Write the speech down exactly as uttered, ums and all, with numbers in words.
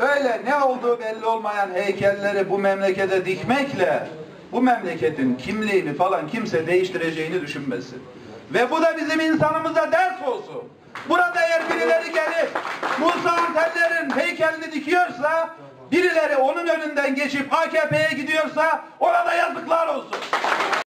öyle ne olduğu belli olmayan heykelleri bu memlekete dikmekle bu memleketin kimliğini falan kimse değiştireceğini düşünmesin. Ve bu da bizim insanımıza ders olsun. Burada eğer birileri gelip Musa Anterler'in heykelini dikiyorsa, birileri onun önünden geçip A K P'ye gidiyorsa orada yazıklar olsun.